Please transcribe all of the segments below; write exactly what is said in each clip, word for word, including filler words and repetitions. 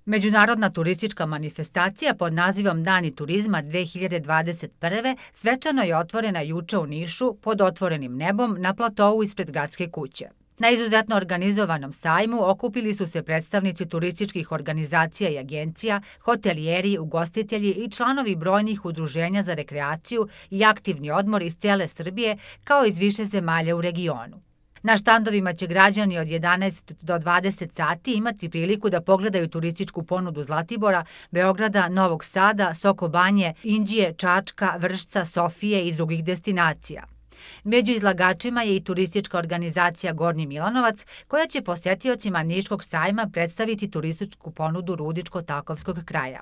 Međunarodna turistička manifestacija pod nazivom Dani turizma dve hiljade dvadeset prve svečano je otvorena juče u Nišu pod otvorenim nebom na platovu ispred gradske kuće. Na izuzetno organizovanom sajmu okupili su se predstavnici turističkih organizacija i agencija, hotelijeri, ugostitelji i članovi brojnih udruženja za rekreaciju i aktivni odmor iz cele Srbije, kao i iz više zemalja u regionu. Na štandovima će građani od jedanaest do dvadeset sati imati priliku da pogledaju turističku ponudu Zlatibora, Beograda, Novog Sada, Sokobanje, Inđije, Čačka, Vršca, Sofije i drugih destinacija. Među izlagačima je i turistička organizacija Gornji Milanovac, koja će posetiocima Niškog sajma predstaviti turističku ponudu Rudičko-Takovskog kraja.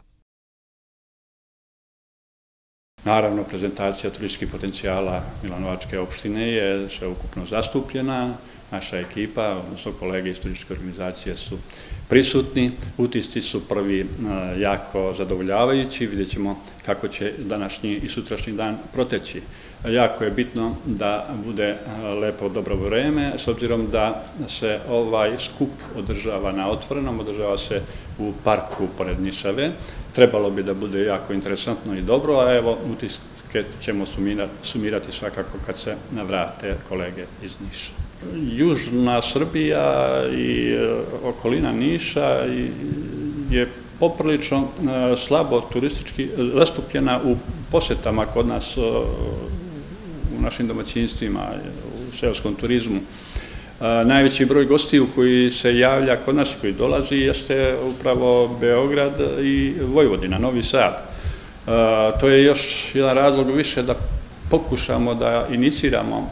Naravno, prezentacija turističkih potencijala Milanovačke opštine je sveukupno zastupljena. Naša ekipa, odnosno kolege iz turističke organizacije su prisutni. Utisci su prvi jako zadovoljavajući. Vidjet ćemo kako će današnji i sutrašnji dan proteći. Jako je bitno da bude lepo dobro vreme, s obzirom da se ovaj skup održava na otvorenom, održava se u parku pored Nišave. Trebalo bi da bude jako interesantno i dobro, a evo utiske ćemo sumirati svakako kad se navrate kolege iz Niša. Južna Srbija i okolina Niša je poprilično slabo turistički zastupljena u posetama kod nas u našim domaćinstvima, u seoskom turizmu. Najveći broj gostiju koji se javlja kod nas i koji dolazi jeste upravo Beograd i Vojvodina, Novi Sad. To je još jedan razlog više da pokušamo da iniciramo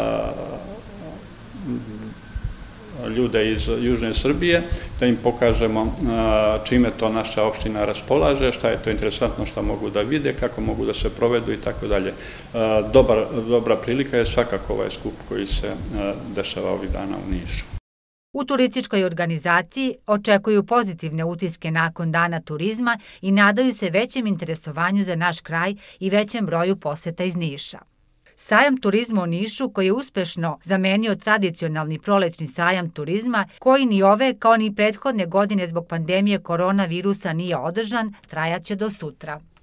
ljude iz Južne Srbije, da im pokažemo čime to naša opština raspolaže, šta je to interesantno, šta mogu da vide, kako mogu da se provedu i tako dalje. Dobra prilika je svakako ovaj skup koji se dešava ovih dana u Nišu. U turističkoj organizaciji očekuju pozitivne utiske nakon Dana turizma i nadaju se većem interesovanju za naš kraj i većem broju poseta iz Niša. Sajam turizma u Nišu, koji je uspešno zamenio tradicionalni prolećni sajam turizma, koji ni ove kao ni prethodne godine zbog pandemije koronavirusa nije održan, trajaće do sutra.